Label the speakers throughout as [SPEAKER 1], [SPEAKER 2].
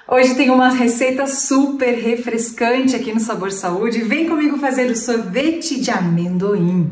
[SPEAKER 1] Hoje tem uma receita super refrescante aqui no Sabor Saúde. Vem comigo fazer o sorvete de amendoim.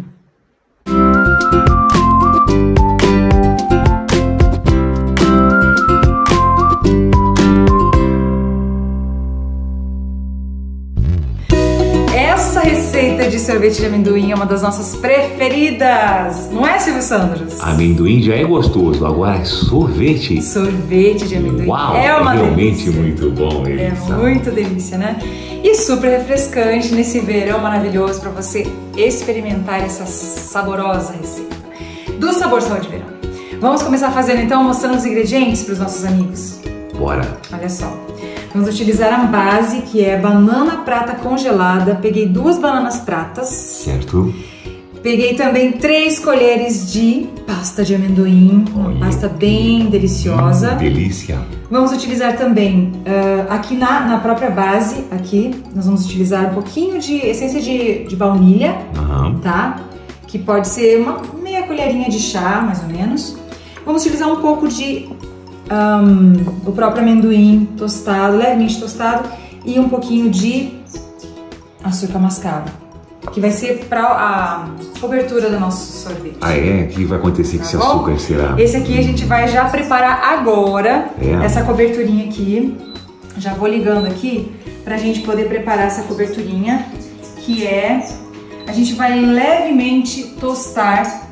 [SPEAKER 1] Essa receita de sorvete de amendoim é uma das nossas preferidas, não é, Silvio Sandros?
[SPEAKER 2] Amendoim já é gostoso, agora sorvete.
[SPEAKER 1] Sorvete de amendoim.
[SPEAKER 2] Uau,
[SPEAKER 1] é uma
[SPEAKER 2] realmente
[SPEAKER 1] delícia.
[SPEAKER 2] Muito bom, Elissa.
[SPEAKER 1] É muito delícia, né? E super refrescante nesse verão maravilhoso para você experimentar essa saborosa receita do Sabor Saúde Verão. Vamos começar fazendo então, mostrando os ingredientes para os nossos amigos.
[SPEAKER 2] Bora.
[SPEAKER 1] Olha só. Vamos utilizar a base, que é banana prata congelada. Peguei 2 bananas pratas.
[SPEAKER 2] Certo.
[SPEAKER 1] Peguei também 3 colheres de pasta de amendoim, uma pasta bem deliciosa.
[SPEAKER 2] Delícia.
[SPEAKER 1] Vamos utilizar também, aqui na própria base, aqui, nós vamos utilizar um pouquinho de essência de baunilha, tá? Que pode ser uma meia colherinha de chá, mais ou menos. Vamos utilizar um pouco de o próprio amendoim tostado, levemente tostado, e um pouquinho de açúcar mascavo, que vai ser para a cobertura do nosso sorvete.
[SPEAKER 2] Ah, é? O que vai acontecer com esse açúcar, será?
[SPEAKER 1] Esse aqui a gente vai já preparar agora, essa coberturinha aqui. Já vou ligando aqui pra gente poder preparar essa coberturinha, que é... A gente vai levemente tostar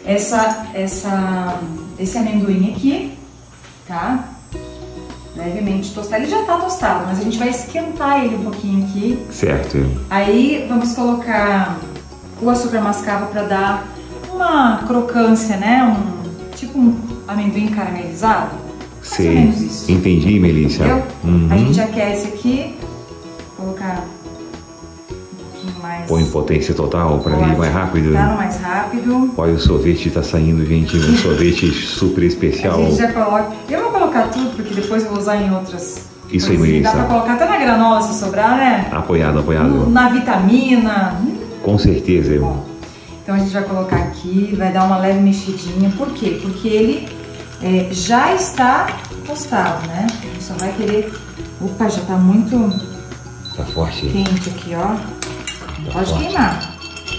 [SPEAKER 1] esse amendoim aqui, tá? Levemente tostar. Ele já tá tostado, mas a gente vai esquentar ele um pouquinho aqui.
[SPEAKER 2] Certo.
[SPEAKER 1] Aí vamos colocar o açúcar mascavo para dar uma crocância, né? Tipo um amendoim caramelizado. Mais ou menos isso.
[SPEAKER 2] Entendi, Melissa.
[SPEAKER 1] Entendeu? A gente aquece aqui, colocar um pouquinho mais.
[SPEAKER 2] Põe em potência total para ir mais rápido.
[SPEAKER 1] Tá no mais rápido.
[SPEAKER 2] Olha, o sorvete tá saindo, gente. Um sorvete super especial.
[SPEAKER 1] A gente já coloca. Eu vou colocar tudo porque depois eu vou usar em outras.
[SPEAKER 2] Isso aí, Melissa.
[SPEAKER 1] Dá pra colocar até na granola se sobrar, né?
[SPEAKER 2] Apoiado, apoiado.
[SPEAKER 1] Na vitamina.
[SPEAKER 2] Com certeza, irmão.
[SPEAKER 1] Então a gente vai colocar aqui, vai dar uma leve mexidinha. Por quê? Porque ele já está tostado, né? A gente só vai querer... Opa, já tá muito...
[SPEAKER 2] Tá forte.
[SPEAKER 1] Quente aqui, ó.
[SPEAKER 2] Tá
[SPEAKER 1] Pode
[SPEAKER 2] forte.
[SPEAKER 1] queimar.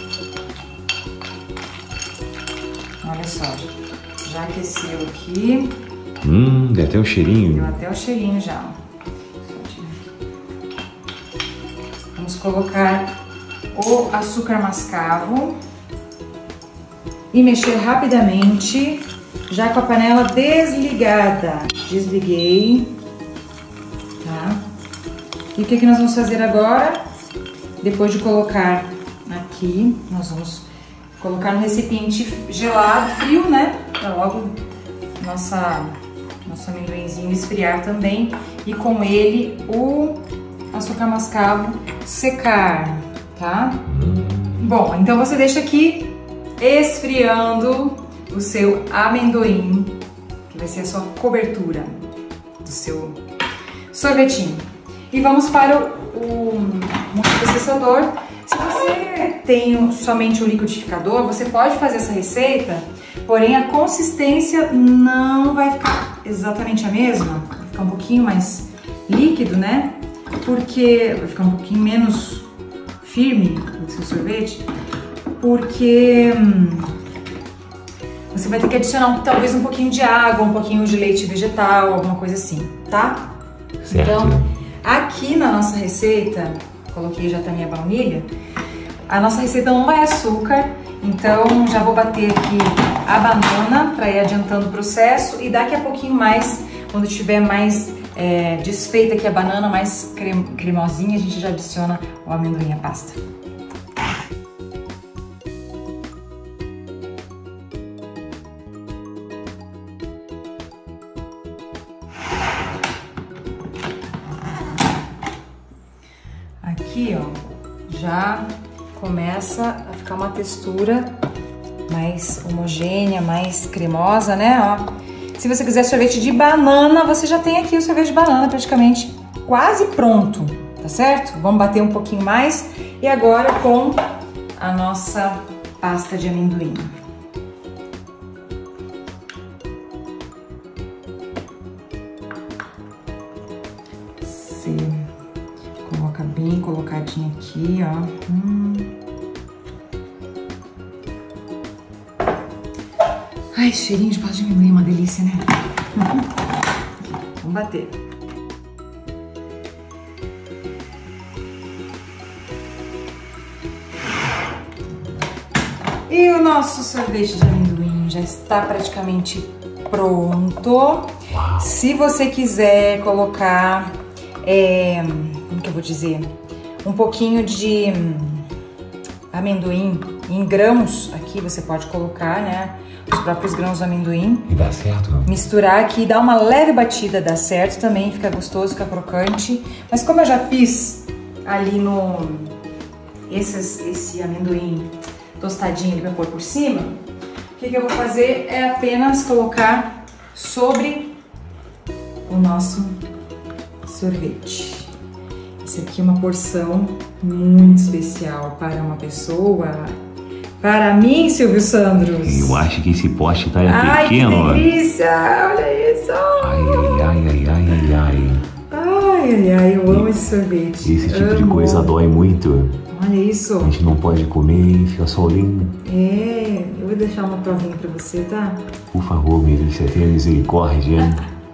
[SPEAKER 1] Olha só. Já aqueceu aqui.
[SPEAKER 2] Deu até o cheirinho.
[SPEAKER 1] Deu até o cheirinho já. Vamos colocar o açúcar mascavo e mexer rapidamente, já com a panela desligada. Desliguei, tá? E o que nós vamos fazer agora? Depois de colocar aqui, nós vamos colocar no recipiente gelado, frio, né? Pra logo nosso amendoinzinho esfriar também, e com ele o açúcar mascavo secar, tá? Bom, então você deixa aqui esfriando o seu amendoim, que vai ser a sua cobertura do seu sorvetinho. E vamos para o multiprocessador. Se você tem somente o liquidificador, você pode fazer essa receita, porém a consistência não vai ficar exatamente a mesma, vai ficar um pouquinho mais líquido, né? Porque vai ficar um pouquinho menos firme o seu sorvete, porque você vai ter que adicionar talvez um pouquinho de água, um pouquinho de leite vegetal, alguma coisa assim, tá?
[SPEAKER 2] Certo.
[SPEAKER 1] Então, aqui na nossa receita, coloquei já também a baunilha, a nossa receita não vai açúcar, então já vou bater aqui a banana para ir adiantando o processo, e daqui a pouquinho mais, quando tiver mais desfeita aqui a banana, mais cremosinha, a gente já adiciona o amendoim à pasta. Aqui, ó, já começa a ficar uma textura mais homogênea, mais cremosa, né, ó. Se você quiser sorvete de banana, você já tem aqui o sorvete de banana praticamente quase pronto, tá certo? Vamos bater um pouquinho mais, e agora com a nossa pasta de amendoim. você coloca bem colocadinho aqui, ó. Ai, cheirinho de pasta de amendoim, uma delícia, né? Vamos bater. E o nosso sorvete de amendoim já está praticamente pronto. Uau. Se você quiser colocar, como que eu vou dizer? Um pouquinho de amendoim em grãos, aqui você pode colocar, né? Os próprios grãos do amendoim.
[SPEAKER 2] E dá certo?
[SPEAKER 1] Misturar aqui, dar uma leve batida, dá certo também, fica gostoso, fica crocante. Mas como eu já fiz ali no... esse amendoim tostadinho ali pra pôr por cima, o que eu vou fazer é apenas colocar sobre o nosso sorvete. Esse aqui é uma porção muito especial para uma pessoa. Para mim, Silvio Sandros.
[SPEAKER 2] Eu acho que esse pote tá
[SPEAKER 1] Ai,
[SPEAKER 2] pequeno.
[SPEAKER 1] que delícia! Olha isso! Ai, eu amo esse sorvete.
[SPEAKER 2] Esse tipo de coisa dói muito.
[SPEAKER 1] Olha isso.
[SPEAKER 2] A gente não pode comer e fica só olhando.
[SPEAKER 1] Eu vou deixar uma provinha pra você, tá?
[SPEAKER 2] Por favor, Melissa, tenha misericórdia.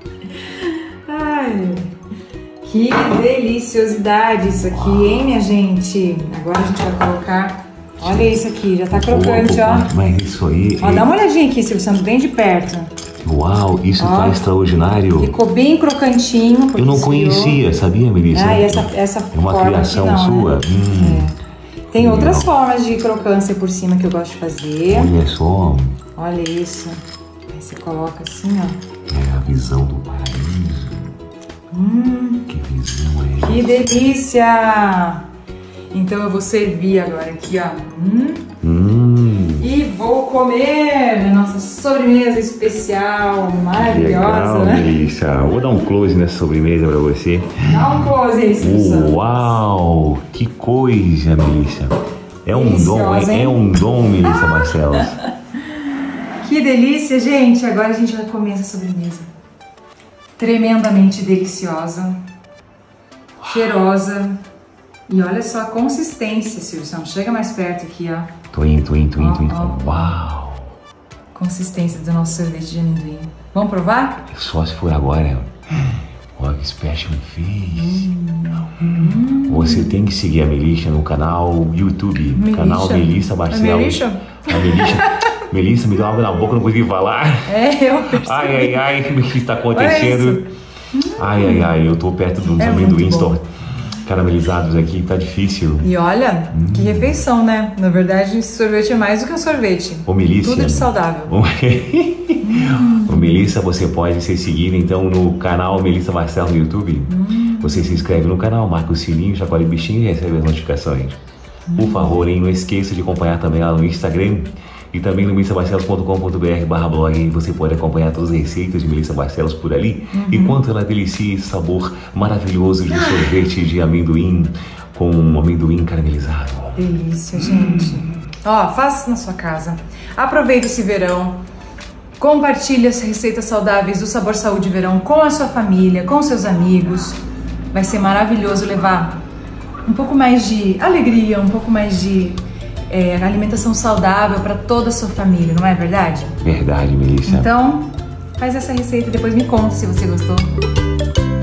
[SPEAKER 1] Ai, que deliciosidade isso aqui, hein, minha gente? Agora a gente vai colocar... Olha isso aqui, já tá crocante, ó.
[SPEAKER 2] Mas isso aí...
[SPEAKER 1] Ó, dá uma olhadinha aqui, Silvio Santos, bem de perto.
[SPEAKER 2] Uau, isso tá extraordinário.
[SPEAKER 1] Ficou bem crocantinho.
[SPEAKER 2] Eu não conhecia, sabia, Melissa?
[SPEAKER 1] E essa
[SPEAKER 2] é uma
[SPEAKER 1] forma
[SPEAKER 2] criação
[SPEAKER 1] aqui, não,
[SPEAKER 2] sua.
[SPEAKER 1] Né? Tem outras formas de crocância por cima que eu gosto de fazer.
[SPEAKER 2] Olha só.
[SPEAKER 1] Olha isso. Aí você coloca assim, ó.
[SPEAKER 2] É a visão do paraíso. Que visão é essa?
[SPEAKER 1] Que delícia! Então eu vou servir agora aqui, ó. E vou comer a nossa sobremesa especial, maravilhosa.
[SPEAKER 2] Legal, Melissa. Vou dar um close nessa sobremesa pra você.
[SPEAKER 1] Dá um close aí, Silvio Santos.
[SPEAKER 2] Uau, que coisa, Melissa. É um dom, hein? É um dom, Melissa Barcelos.
[SPEAKER 1] Que delícia, gente. Agora a gente vai comer essa sobremesa. Tremendamente deliciosa, cheirosa. E olha só a consistência, Silvio Santos. Chega mais perto aqui, ó.
[SPEAKER 2] Tô indo. Uau!
[SPEAKER 1] Consistência do nosso sorvete de amendoim. Vamos provar?
[SPEAKER 2] Só se for agora. Olha que special fez. Você tem que seguir a Melissa no canal YouTube. Canal Melissa Barcelos. A Melissa? Melissa, me deu água na boca, não consegui falar.
[SPEAKER 1] Eu percebi.
[SPEAKER 2] Ai, o que está acontecendo? Ai, eu tô perto dos amendoins caramelizados aqui, tá difícil.
[SPEAKER 1] E olha, que refeição, né? Na verdade, esse sorvete é mais do que um sorvete.
[SPEAKER 2] Ô, Melissa.
[SPEAKER 1] Tudo de saudável.
[SPEAKER 2] Ô, Melissa, você pode ser seguida então no canal Melissa Barcelos no YouTube. Você se inscreve no canal, marca o sininho, chacoalha o bichinho e recebe as notificações. Por favor, hein, não esqueça de acompanhar também lá no Instagram e também no melissabarcelos.com.br/blog. Você pode acompanhar todas as receitas de Melissa Barcelos por ali. Enquanto ela delicia esse sabor maravilhoso de sorvete de amendoim com amendoim caramelizado.
[SPEAKER 1] Delícia, gente. Ó, faça na sua casa. Aproveita esse verão. Compartilhe as receitas saudáveis do Sabor Saúde Verão com a sua família, com seus amigos. Vai ser maravilhoso levar um pouco mais de alegria, um pouco mais de alimentação saudável para toda a sua família, não é verdade?
[SPEAKER 2] Verdade, Melissa.
[SPEAKER 1] Então, faz essa receita e depois me conta se você gostou.